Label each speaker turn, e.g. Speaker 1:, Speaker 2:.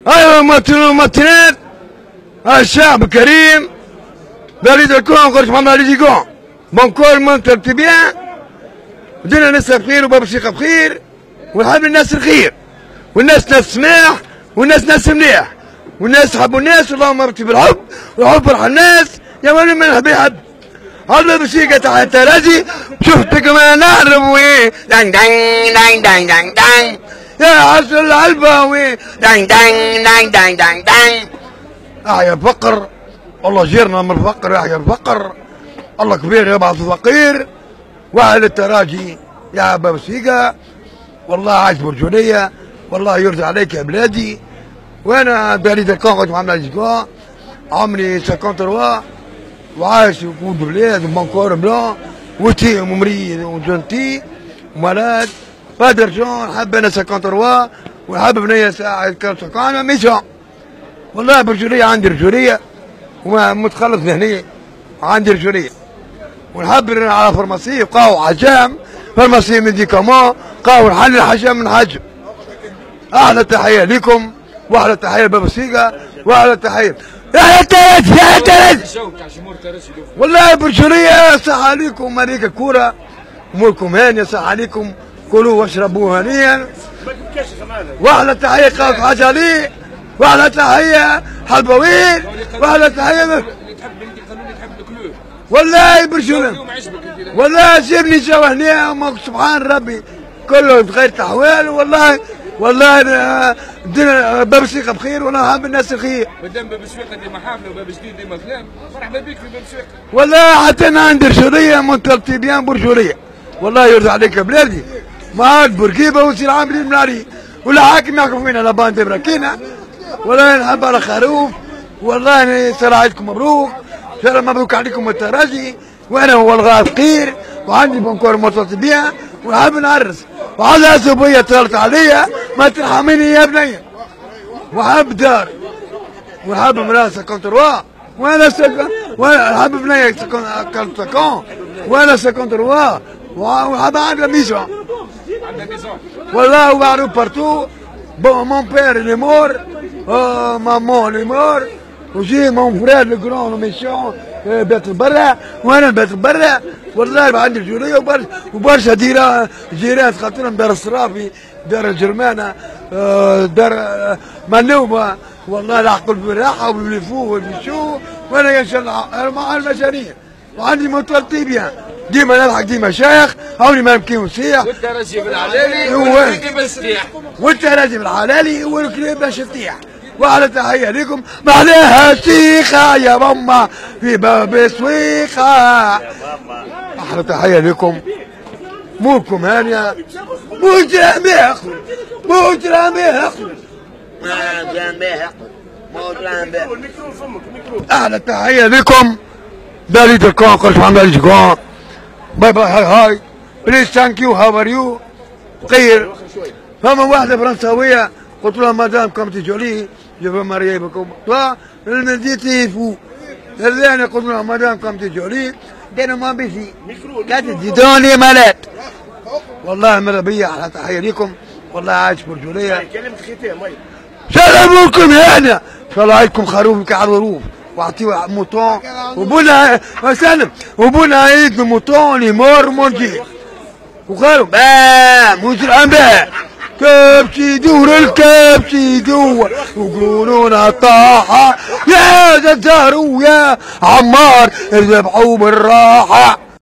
Speaker 1: ايوه ممثلات الشعب الكريم بريد الكون قرش محمد علي جيكون بنكور منطقة بيان ودينا الناس بخير وباب الشيخ بخير ونحب الناس الخير والناس ناس سماح والناس ناس مليح والناس يحبوا الناس اللهم ارتي بالحب والحب فرح الناس يا ولي من يحب يحب هذا بشيكة تحت راسي شفتك ما نعرف وين دان دان دان دان دان دان يا عسل العلباوي دان دان دان دان دان دان يا الفقر الله جيرنا من الفقر يا الفقر الله كبير يبعث الفقير واهل التراجي يا ابا بسيقة والله عايش برجولية والله يرضى عليك يا بلادي وانا بريد الكونغو محمد علي عمري 53 وعايش في بلاد ومنكور بلان وتي ومريض وجنتي ومراد فادر جون حب انا 53 وحب بنيه ساعه كان ميشون والله برجوليه عندي رجوليه ومتخلص ذهنيه عندي رجوليه ونحب على فرماسي قهوه حجام فرماسي ميديكامون قهوه نحل الحجام من حجم احلى تحيه لكم واحلى تحيه لباب السيقه واحلى تحيه يا ترز يا ترز والله برجوليه صح عليكم مريك الكوره اموركم هانيه صح عليكم كلوا واشربوا هنيا واحلى تحيه قاف حجالي واحلى تحيه حلبوين واحلى تحيه والله برجوليه والله سيبني سوا هنا سبحان ربي كله بغير تحويل والله باب السيقة بخير وانا حاب الناس الخير.
Speaker 2: مادام باب السويقة ديما حافلة وباب جديد ديما كلام مرحبا بك في باب السويقة.
Speaker 1: والله حتى انا عندي رجولية منطقتي بيان برجولية. والله يرضى عليك يا بلادي. معاك بركيبة وسير عاملين مناري ولا حاكم يحكم فينا لا باند براكينا والله نحب على خروف والله صلاة عيدكم مبروك. سلام مبروك عليكم التراجي وانا هو الغاز فقير وعندي بنكور منطقتي بيان ونحب نعرس وهذا سبوية اتصلت عليا ما ترحميني يا بنية وحب دار وحب مراسة كونتروا وانا حب بنية كونتروا وانا سكونتروا وحب عندها ميزون والله ومعروف بارتو مون بير اللي مور مامون اللي مور وجي مون فرير لو جرون ميسيون بيت برا وانا بيت برا والله عندي الجوليه وبرشا جيران خاطرهم دار الصرافي دار الجرمانه دار منوبه والله العقل بالراحه وبالفو وبالشو وانا ان شاء الله مع المشاريع وعندي مطلتي بيان ديما نضحك ديما شيخ عمري ما نبكي ونصيح
Speaker 2: والتراجي بالعلالي والكليب الشطيح
Speaker 1: والتراجي بالعلالي والكليب الشطيح وعلى تحية لكم بعدها شيخة يا ماما في باب سويخة أحلى تحية لكم موركم هانية موجرام بيخل موجرام بيخل أحلى تحية لكم بريد الكون قرش محمد علي جيكون باي باي هاي بليز ثانك يو هاو ار يو خير فما واحدة فرنساوية قلت لها مدام كومتي جولي je veux marier avec toi. Elle me dit t'es fou. Elle vient قلت لها مدام كومتي جولي دينما بيسي قالت تزيدوني مالات والله مربية على تحية لكم والله عايش برجولية سلام لكم هنا ان شاء الله عيدكم خروف على الظروف واعطيه موطون وبونا وسلم وبونا عيد موطون ليمور مونجي وقالوا موسر انباء كبشي دور الكبشي دور وقولونا طاحة يا زهر ويا عمار ذبحوا بالراحة